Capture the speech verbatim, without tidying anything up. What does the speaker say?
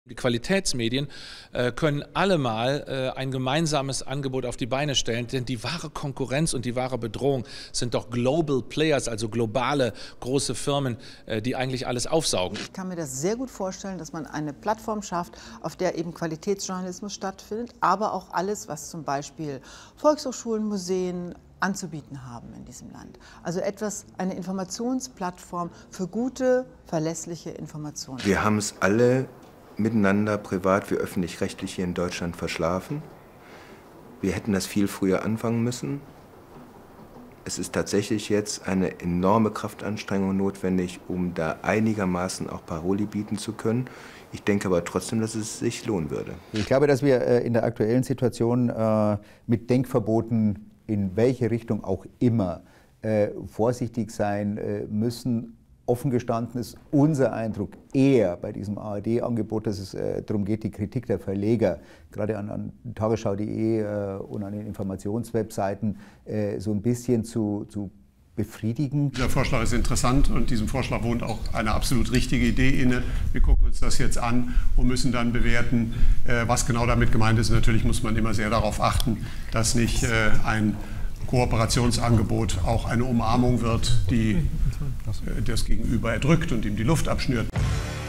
Die Qualitätsmedien äh, können allemal äh, ein gemeinsames Angebot auf die Beine stellen, denn die wahre Konkurrenz und die wahre Bedrohung sind doch Global Players, also globale große Firmen, äh, die eigentlich alles aufsaugen. Ich kann mir das sehr gut vorstellen, dass man eine Plattform schafft, auf der eben Qualitätsjournalismus stattfindet, aber auch alles, was zum Beispiel Volkshochschulen, Museen anzubieten haben in diesem Land. Also etwas, eine Informationsplattform für gute, verlässliche Informationen. Wir haben es alle miteinander, privat wie öffentlich-rechtlich hier in Deutschland verschlafen. Wir hätten das viel früher anfangen müssen. Es ist tatsächlich jetzt eine enorme Kraftanstrengung notwendig, um da einigermaßen auch Paroli bieten zu können. Ich denke aber trotzdem, dass es sich lohnen würde. Ich glaube, dass wir in der aktuellen Situation mit Denkverboten in welche Richtung auch immer vorsichtig sein müssen. Offen gestanden ist unser Eindruck eher bei diesem A R D-Angebot, dass es äh, darum geht, die Kritik der Verleger, gerade an, an tagesschau punkt de äh, und an den Informationswebseiten, äh, so ein bisschen zu, zu befriedigen. Dieser Vorschlag ist interessant und diesem Vorschlag wohnt auch eine absolut richtige Idee inne. Wir gucken uns das jetzt an und müssen dann bewerten, äh, was genau damit gemeint ist. Natürlich muss man immer sehr darauf achten, dass nicht äh, ein Kooperationsangebot auch eine Umarmung wird, die das Gegenüber erdrückt und ihm die Luft abschnürt.